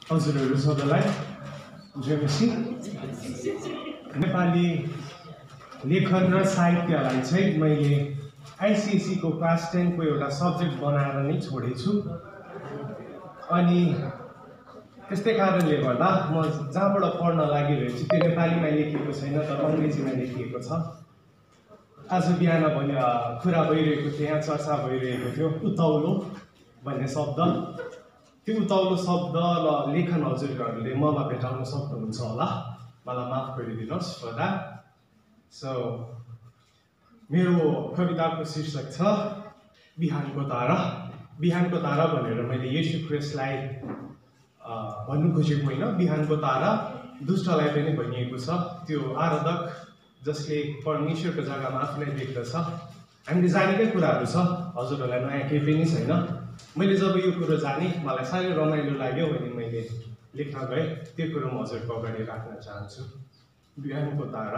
हजुरहरू सबैलाई जयमसी नेपाली लेखन र साहित्यलाई चाहिँ मैले आइसिएससी को क्लास 10 को एउटा सब्जेक्ट बनाएर नै छोडेछु। अनि त्यस्तै कारणले गर्दा म जहाँबाट पढ्न लागिरहेको छु त्यो नेपालीमा लेखिएको छैन तर अङ्ग्रेजीमा लेखिएको छ। आज बिहान भने कुरा भइरहेको थियो, यहाँ चर्चा भइरहेको थियो उतौलो भन्ने शब्द। त्यो उतौलो शब्द र लेखन हजुरहरूले ममा भेटाउन सक्नुहुन्छ होला, मलाई माफ गरिदिनुहोस् फर द्याट। सो मेरो कविताको शीर्षक छ बिहानको तारा। बिहानको तारा भनेर मैले येशू ख्रिस्टलाई भन्नु खोजेको होइन, बिहानको तारा दुष्टलाई पनि भनिएको छ। त्यो आराधक जसले परमेश्वरको जग्गामा आफूलाई देख्दछ। हामीले जानेकै कुराहरू छ, हजुरहरूलाई नयाँ केही पनि छैन। मैले जब यो कुरो जाने मलाई साह्रै रमाइलो लाग्यो भने मैले लेख्न गएँ। त्यो कुरो म हजुरको अगाडि राख्न चाहन्छु। बिहानको तारा।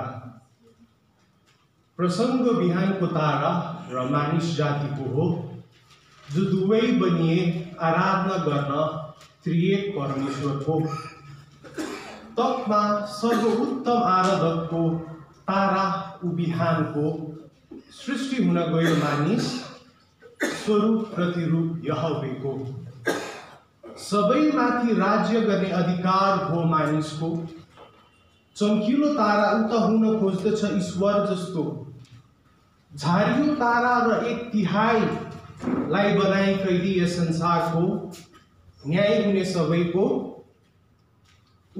प्रसङ्ग बिहानको तारा र मानिस जातिको हो, जो दुवै बनिए आराधना गर्न त्रिएक परमेश्वरको। तकमा सर्वोत्तम आराधकको तारा उ बिहानको। सृष्टि हुन गयो मानिस, स्वरूप प्रतिरूप यहोवाको। सबैमाथि राज्य गर्ने अधिकार हो मानिसको। चम्किलो तारा उता हुन खोज्दछ ईश्वर जस्तो। झारियो तारा र 1/3 बनाई कैदी यस संसारको। न्याय हुने सबैको। ऊ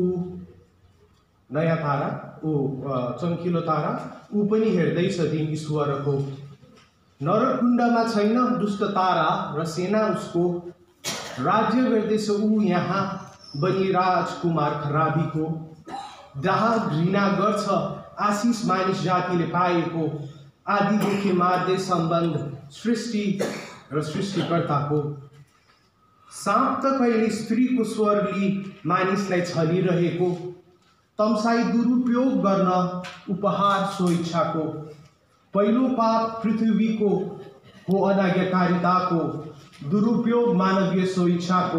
नयाँ तारा, ऊ चम्किलो तारा, ऊ पनि हेर्दैछ दिन ईश्वरको। नरकुण्डमा छैन दुष्ट तारा र सेना उसको। राज्य गर्दैछ ऊ यहाँ बनी राजकुमार खराबीको। डाह घृणा गर्छ आशिष मानिस जातिले पाएको। आदिदेखि मार्दै सम्बन्ध सृष्टि र सृष्टिकर्ताको। साँप त कहिले स्त्रीको स्वरले मानिसलाई छलिरहेको। तम्साई दुरुपयोग गर्न उपहार स्वेच्छाको। पहिलो पाप पृथ्वीको हो अनाज्ञाकारिताको। दुरुपयोग मानवीय स्वेच्छाको।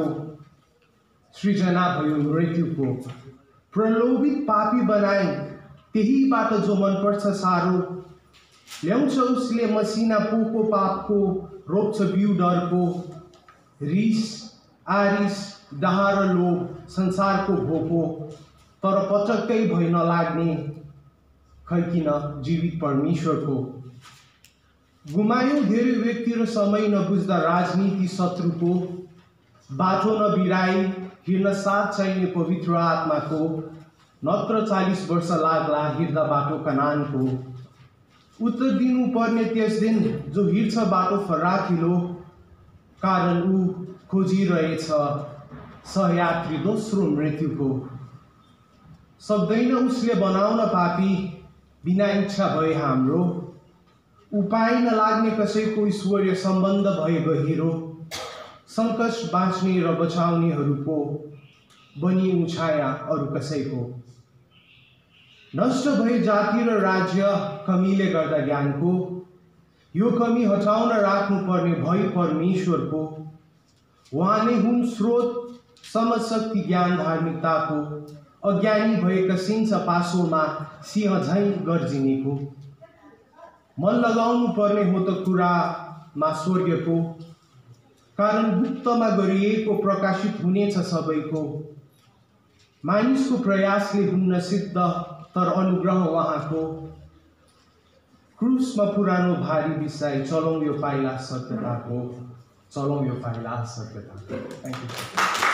सृजना भयो मृत्युको। प्रलोभित पापी बनाए त्यहीबाट जो मनपर्छ सारो। ल्याउँछ उसले मसिना पोको पापको। रोप्छ बिउ डरको। रिस आरिस डाह र लोभ संसारको भोको। तर पटक्कै भइ नलाग्ने खै किन जीवित परमेश्वरको। गुमायो धेरै व्यक्ति र समय नबुझ्दा राजनीति शत्रुको। बाटो नबिराई हिँड्न साथ चाहिने पवित्र आत्माको। नत्र 40 वर्ष लाग्ला हिँड्दा बाटो कनानको। उत्तर दिनु पर्ने त्यस दिन जो हिँड्छ बाटो फराकिलो। कारण ऊ खोजिरहेछ सहयात्री दोस्रो मृत्युको। सक्दैन उसले बनाउन पापी बिना इच्छा भए हाम्रो। उपाय नलाग्ने कसैको ईश्वरीय सम्बन्ध भए गहिरो। सङ्कट बाँच्ने र बचाउनेहरूको बनी छाया अरू कसैको। नष्ट भए जाति र राज्य कमीले गर्दा ज्ञानको। यो कमी हटाउन राख्नुपर्ने भई परमेश्वरको। उहाँ नै हुन् स्रोत समझ शक्ति ज्ञान धार्मिकताको। अज्ञानी भएका सिन्छ पासोमा सिंह झैँ गर्जिनेको। मन लगाउनु पर्ने हो त कुरामा स्वर्गको। कारण गुप्तमा गरिएको प्रकाशित हुनेछ सबैको। मानिसको प्रयासले हुन्न सिद्ध तर अनुग्रह उहाँको। क्रुसमा पुरानो भारी बिसाई चलौँ यो पाइला सत्यताको। चलौँ यो पाइला सत्यताको। Thank you.